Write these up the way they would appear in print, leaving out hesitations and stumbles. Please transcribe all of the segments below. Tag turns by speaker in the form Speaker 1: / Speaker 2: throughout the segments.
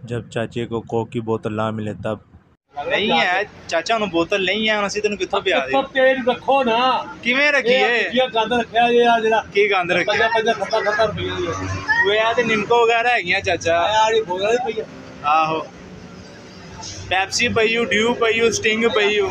Speaker 1: जब चाचे को कोक की बोतल ना मिले तब नहीं है चाचा ਨੂੰ बोतल नहीं है ਅਸੀਂ ਤੈਨੂੰ ਕਿੱਥੋਂ ਪਿਆ ਦੇ
Speaker 2: ਤੇਲ ਰੱਖੋ ਨਾ
Speaker 1: ਕਿਵੇਂ ਰੱਖੀਏ
Speaker 2: ਇਹ ਗੰਦ ਰੱਖਿਆ ਜੇ ਆ ਜਿਹੜਾ
Speaker 1: ਕੀ ਗੰਦ ਰੱਖਿਆ
Speaker 2: 50 ਰੁਪਏ ਦੀ
Speaker 1: ਉਹ ਆ ਤੇ ਨਿੰਮਕੋ ਵਗੈਰਾ ਹੈਗੀਆਂ ਚਾਚਾ
Speaker 2: ਆੜੀ ਬੋਲ ਪਈ
Speaker 1: ਆਹੋ ਪੈਪਸੀ ਪਈਓ ਡਿਊ ਪਈਓ ਸਟਿੰਗ ਪਈਓ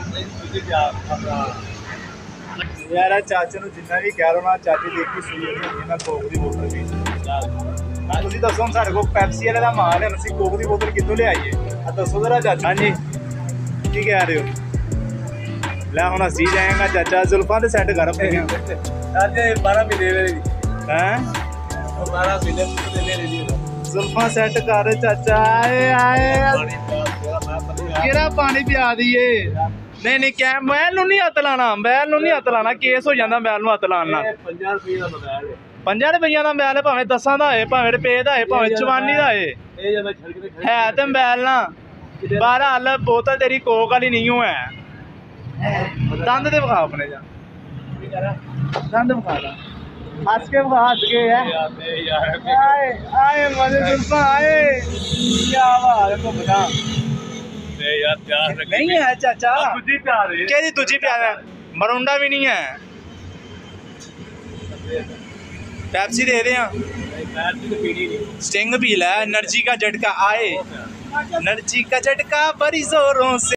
Speaker 1: ਯਾਰ ਆ ਚਾਚੇ ਨੂੰ ਜਿੰਨਾ ਵੀ ਕਹਿ ਲਓ ਨਾ ਚਾਚੀ ਦੇਖੀ ਸੂਈ ਨਹੀਂ ਹੁੰਦੀ ਨਾ ਕੋਕ ਦੀ ਬੋਤਲ ਵੀ ਤੁਸੀਂ ਦੱਸੋ ਹੁਣ ਸਾਡੇ ਕੋਲ ਪੈਪਸੀ ਵਾਲੇ ਦਾ ਮਾਲ ਹੈ ਅਸੀਂ ਕੋਕ ਦੀ ਬੋਤਲ ਕਿੱਥੋਂ ਲਿਆਈਏ ਆ ਦੱਸੋ ਜ਼ਰਾ ਚਾਚਾ ਹਾਂਜੀ ਕੀ ਕਹਿ ਰਹੇ ਹੋ ਲੈ ਹੁਣ ਅਸੀਂ ਜਾਏਗਾ ਚਾਚਾ ਜ਼ੁਲਫਾਂ ਦੇ ਸੈੱਟ ਕਰ ਆਪਣੀਆਂ
Speaker 2: ਅੱਜ 12 ਮਹੀਨੇ ਦੇ
Speaker 1: ਹੈ
Speaker 2: 12 ਮਹੀਨੇ ਦੇ ਲਈ
Speaker 1: ਜ਼ੁਲਫਾਂ ਸੈੱਟ ਕਰ ਚਾਚਾ ਆਏ ਕਿਹੜਾ ਪਾਣੀ ਪਿਆ ਦਈਏ ਨਹੀਂ ਨਹੀਂ ਕਹਿ ਮੈਲ ਨੂੰ ਨਹੀਂ ਹੱਥ ਲਾਣਾ ਮੈਲ ਨੂੰ ਨਹੀਂ ਹੱਥ ਲਾਣਾ ਕੇਸ ਹੋ ਜਾਂਦਾ ਮੈਲ ਨੂੰ ਹੱਥ ਲਾਣ ਨਾਲ
Speaker 2: 50 ਰੁਪਏ ਦਾ ਮੋਬਾਈਲ ਹੈ
Speaker 1: 50 ਰੁਪਈਆਂ ਦਾ ਮੈਲ ਭਾਵੇਂ 10 ਦਾ ਹੋਏ ਭਾਵੇਂ ਰੁਪਏ ਦਾ ਹੋਏ ਭਾਵੇਂ 54 ਦਾ ਹੋਏ
Speaker 2: ਇਹ ਜਦ ਛੜਕ ਤੇ
Speaker 1: ਹੈ ਤੇ ਮੈਲ ਨਾ 12 ਹਲ ਬੋਤਲ ਤੇਰੀ ਕੋਕ ਵਾਲੀ ਨਹੀਂ ਹੋ ਹੈ ਦੰਦ ਦੇ ਵਿਖਾ ਆਪਣੇ ਜਾ ਦੰਦ ਵਿਖਾ ਲਾ हंस के हंस के है आए आए मजे जुल्फा आए क्या बात है तो बता
Speaker 2: यार प्यार
Speaker 1: नहीं है चाचा
Speaker 2: तुझी प्यार है
Speaker 1: केदी तुझी प्यार है मरुंडा भी नहीं है पेप्सी दे रहे हैं स्टिंग पी ला एनर्जी का झटका आए एनर्जी का झटका बड़ी जोरों से